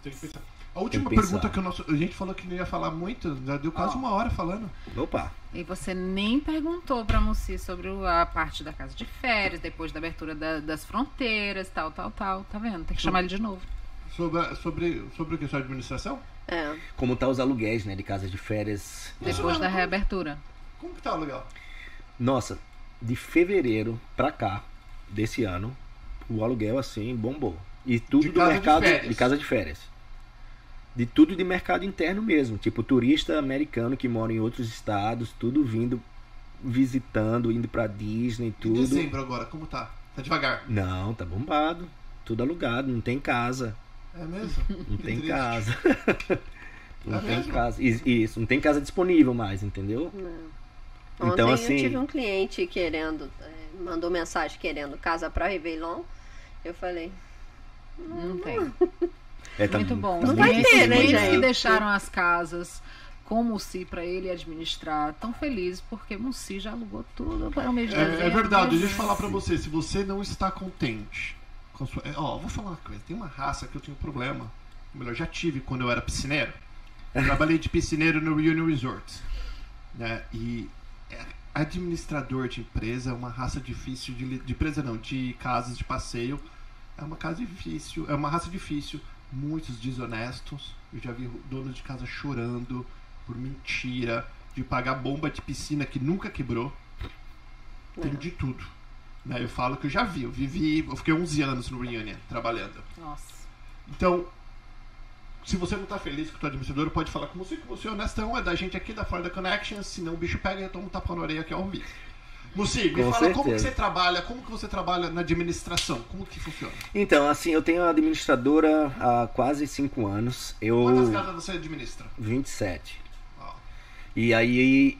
Tem que pensar. A última pergunta que a gente falou que não ia falar muito, já deu quase uma hora falando. Opa! E você nem perguntou pra Mussi sobre a parte da casa de férias, depois da abertura das fronteiras, tal. Tá vendo? Tem que chamar ele de novo. Sobre o que? Sua administração? É. Como tá os aluguéis, né, de casas de férias. Depois da reabertura. Como que tá o aluguel? Nossa, de fevereiro pra cá, desse ano, o aluguel, assim, bombou. E tudo do mercado de casa de férias. De tudo de mercado interno mesmo. Tipo, turista americano que mora em outros estados, tudo vindo, visitando, indo pra Disney, tudo. Em dezembro agora, como tá? Tá devagar? Não, tá bombado. Tudo alugado, não tem casa. É mesmo? Não tem triste. casa. Não tem mesmo? casa. Isso, não tem casa disponível mais, entendeu? Não. Então, Ontem assim, eu tive um cliente querendo, mandou mensagem querendo casa pra Réveillon. Eu falei, Não tem. tá Muito bom. Não vai ter, né, Eles que gente? deixaram as casas com Mussi pra ele administrar, tão felizes porque Mussi já alugou tudo para o mês de dezembro. É verdade, deixa eu falar pra você, se você não está contente com a sua... vou falar uma coisa, tem uma raça que eu tenho problema, ou melhor, já tive quando eu era piscineiro. Eu trabalhei de piscineiro no Reunion Resort, né? E administrador de empresa é uma raça difícil de empresa não, de casas de passeio. É uma raça difícil, muitos desonestos. Eu já vi donos de casa chorando por mentira, de pagar bomba de piscina que nunca quebrou. Tem de tudo. Né? Eu falo que eu já vi, eu fiquei 11 anos no Reunion trabalhando. Nossa. Então, se você não tá feliz com o teu administrador, pode falar com você, que você é honestão, é da gente aqui da Florida Connection, senão o bicho pega e toma um tapa na orelha que é ao vivo. Mussi, me fala como que você trabalha na administração, como que funciona? Então, assim, eu tenho uma administradora há quase 5 anos. Quantas casas você administra? 27. Uau. E aí,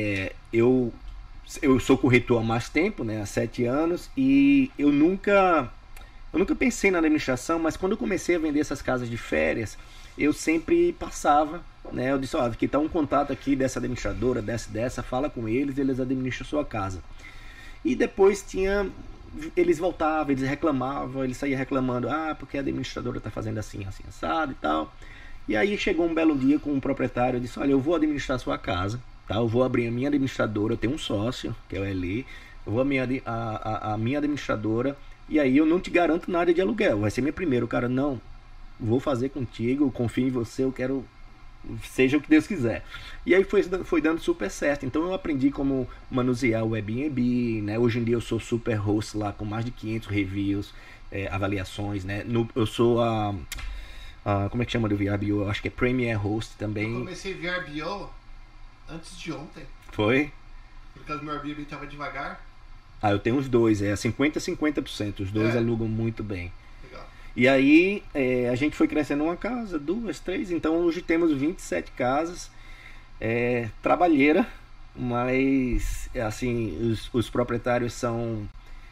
eu sou corretor há mais tempo, né, há 7 anos, e eu nunca pensei na administração, mas quando eu comecei a vender essas casas de férias, eu sempre passava, né, eu disse, que tá um contato aqui dessa administradora, dessa, fala com eles administram a sua casa. E depois eles voltavam, eles reclamavam, eles saíam reclamando, porque a administradora tá fazendo assim, assado e tal. E aí chegou um belo dia com um proprietário, eu disse, olha, eu vou administrar a sua casa, tá? Eu vou abrir a minha administradora, eu tenho um sócio, que é o Eli, eu vou a minha administradora, e aí eu não te garanto nada de aluguel, vai ser minha primeira. O cara, não, vou fazer contigo, eu confio em você, eu quero, seja o que Deus quiser. E aí foi dando super certo. Então eu aprendi como manusear o Airbnb, né? Hoje em dia eu sou super host lá, com mais de 500 reviews, avaliações, né? Eu sou como é que chama do VRBO? Eu acho que é Premier Host também. Eu comecei VRBO antes de ontem. Foi? Porque o meu Airbnb estava devagar. Eu tenho os dois, 50%. Os dois alugam muito bem. Legal. E aí a gente foi crescendo uma casa, 2, 3. Então hoje temos 27 casas. Trabalheira, mas assim, os proprietários são...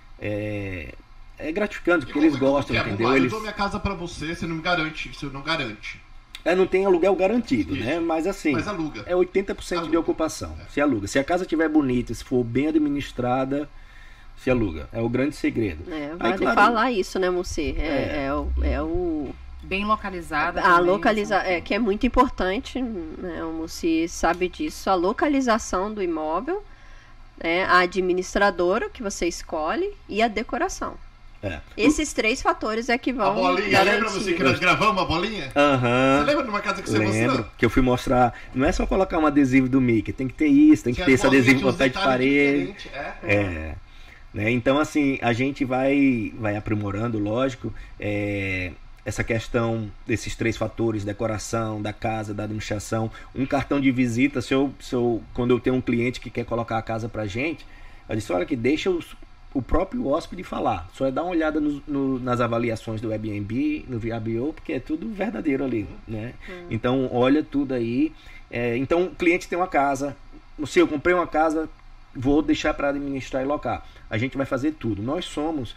É gratificante, porque eles gostam, entendeu? Eu dou minha casa pra você, você não me garante. Você não garante. Não tem aluguel garantido, Isso. né? Mas assim, Mas aluga. É 80% de ocupação. Se aluga. Se a casa estiver bonita, se for bem administrada, se aluga. É o grande segredo. Vale falar isso, né, Mussi? É o... Bem localizada. A localização, que é muito importante, né? O Mussi sabe disso. A localização do imóvel, a administradora que você escolhe e a decoração. Esses 3 fatores é que vão... A bolinha, lembra você que nós gravamos a bolinha? Você lembra de uma casa que você mostrou? Que eu fui mostrar. Não é só colocar um adesivo do Mickey, tem que ter isso, tem que ter esse adesivo para pé de parede. Né? Então, assim, a gente vai aprimorando, lógico, essa questão desses 3 fatores, decoração, da casa, da administração. Um cartão de visita, quando eu tenho um cliente que quer colocar a casa pra gente, eu disse, olha que deixa o próprio hóspede falar. Só dar uma olhada nas avaliações do Airbnb, no VRBO, porque é tudo verdadeiro ali, né? Então, olha tudo aí. Então, o cliente tem uma casa. Se eu comprei uma casa, vou deixar para administrar e locar. A gente vai fazer tudo. Nós somos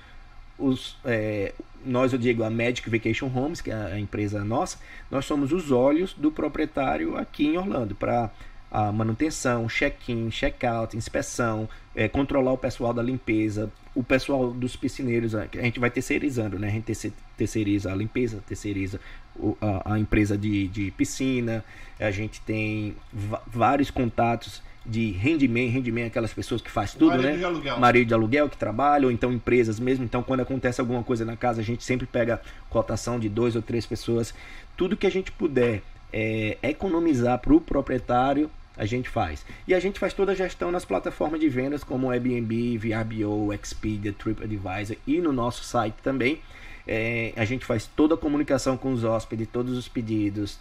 eu digo a Magic Vacation Homes, que é a empresa nossa, nós somos os olhos do proprietário aqui em Orlando, para a manutenção, check-in, check-out, inspeção, controlar o pessoal da limpeza, o pessoal dos piscineiros, a gente vai terceirizando, né? A gente terceiriza a limpeza, terceiriza a empresa de piscina, a gente tem vários contatos de handyman, aquelas pessoas que faz tudo, marido né? De aluguel. Marido de aluguel que trabalham, ou então empresas mesmo. Então, quando acontece alguma coisa na casa, a gente sempre pega cotação de 2 ou 3 pessoas. Tudo que a gente puder economizar para o proprietário, a gente faz. E a gente faz toda a gestão nas plataformas de vendas como Airbnb, VRBO, Expedia, TripAdvisor e no nosso site também. A gente faz toda a comunicação com os hóspedes, todos os pedidos,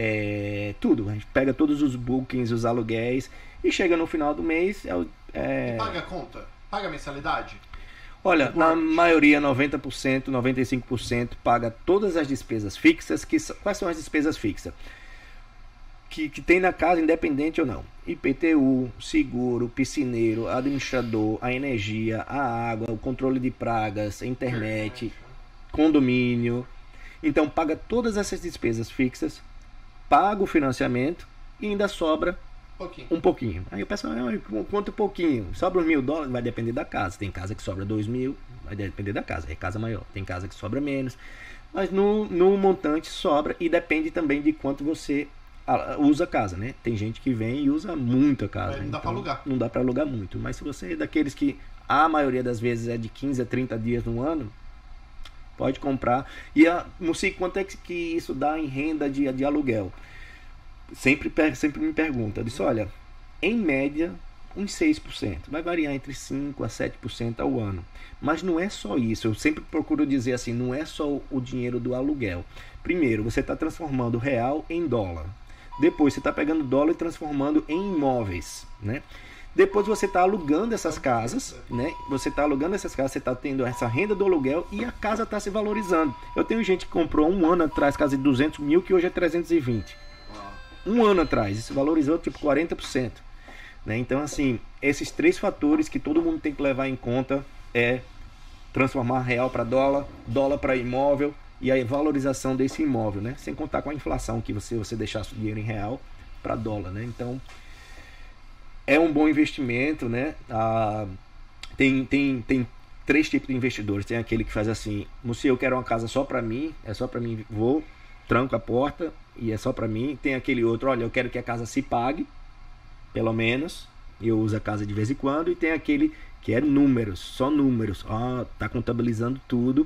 tudo. A gente pega todos os bookings, os aluguéis e chega no final do mês. E paga a conta? Paga a mensalidade? Olha, na maioria, 90%, 95% paga todas as despesas fixas. Quais são as despesas fixas? Que tem na casa, independente ou não. IPTU, seguro, piscineiro, administrador, a energia, a água, o controle de pragas, a internet, condomínio. Então paga todas essas despesas fixas, paga o financiamento e ainda sobra um pouquinho. Aí o pessoal, quanto pouquinho? Sobra uns $1.000, vai depender da casa. Tem casa que sobra 2.000, vai depender da casa, é casa maior. Tem casa que sobra menos, mas no montante sobra e depende também de quanto você usa a casa, né? Tem gente que vem e usa muito a casa. Não dá para alugar. Não dá para alugar muito. Mas se você é daqueles que a maioria das vezes é de 15 a 30 dias no ano, pode comprar. E não sei quanto é que isso dá em renda de aluguel. Sempre me pergunta. Eu disse, olha, em média, uns 6%. Vai variar entre 5% a 7% ao ano. Mas não é só isso. Eu sempre procuro dizer assim, não é só o dinheiro do aluguel. Primeiro, você está transformando real em dólar. Depois, você está pegando dólar e transformando em imóveis, né? Depois você está alugando essas casas, né? Você está alugando essas casas, você está tendo essa renda do aluguel e a casa está se valorizando. Eu tenho gente que comprou um ano atrás casa de 200 mil que hoje é 320. Um ano atrás, isso valorizou tipo 40%. Né? Então, assim, esses 3 fatores que todo mundo tem que levar em conta é transformar real para dólar, dólar para imóvel e a valorização desse imóvel, né? Sem contar com a inflação que você deixasse o dinheiro em real para dólar, né? Então, é um bom investimento, né? Tem 3 tipos de investidores. Tem aquele que faz assim, se eu quero uma casa só para mim, é só para mim, vou, tranco a porta e é só para mim. Tem aquele outro, olha, eu quero que a casa se pague, pelo menos, eu uso a casa de vez em quando. E tem aquele que é números, só números, tá contabilizando tudo,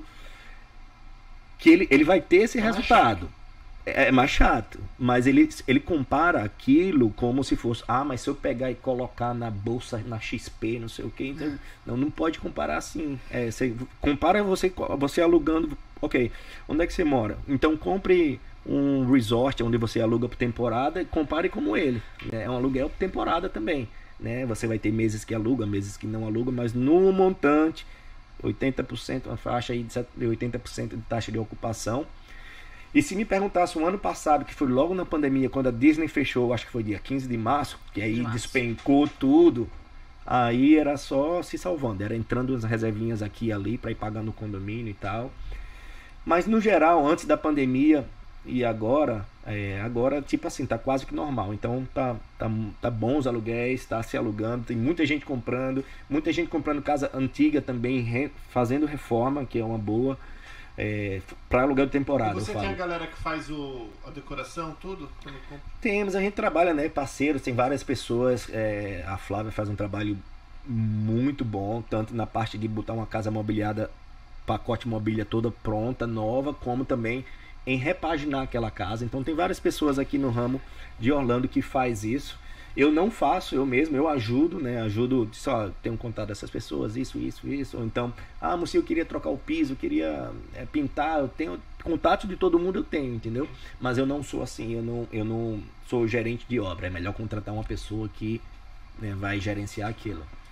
que ele vai ter esse resultado. É mais chato, mas ele compara aquilo como se fosse, mas se eu pegar e colocar na bolsa, na XP, não sei o que, então não pode comparar assim. Você compara você alugando, ok, onde é que você mora? Então compre um resort onde você aluga por temporada e compare como ele, né? É um aluguel por temporada também, né? Você vai ter meses que aluga, meses que não aluga, mas no montante 80%, uma faixa aí de 80% de taxa de ocupação. E se me perguntasse o ano passado, que foi logo na pandemia, quando a Disney fechou, acho que foi dia 15 de março, que aí despencou tudo, aí era só se salvando, era entrando as reservinhas aqui e ali para ir pagando o condomínio e tal. Mas no geral, antes da pandemia e agora tipo assim, tá quase que normal. Então tá bom os aluguéis, tá se alugando, tem muita gente comprando casa antiga também, fazendo reforma, que é uma boa. Para aluguel de temporada. E você tem a galera que faz a decoração, tudo? Temos, a gente trabalha, né, parceiros, tem várias pessoas. A Flávia faz um trabalho muito bom, tanto na parte de botar uma casa mobiliada, pacote mobília toda pronta, nova, como também em repaginar aquela casa. Então tem várias pessoas aqui no ramo de Orlando que faz isso. Eu não faço, eu mesmo, eu ajudo, né? Só tenho contato dessas pessoas, isso. Ou então, se eu queria trocar o piso, queria pintar, eu tenho contato de todo mundo, eu tenho, entendeu? Mas eu não sou assim, eu não sou gerente de obra. É melhor contratar uma pessoa que, né, vai gerenciar aquilo.